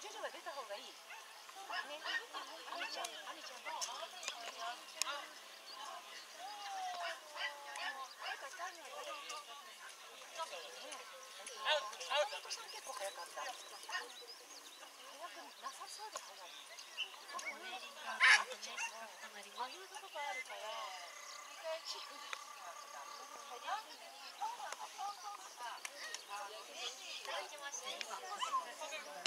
ジョジョが出た方がいい。ね。アミちゃん、アミちゃん。結構早かった。早くなさそうで早い。ああいうとこがあるから。いただきました。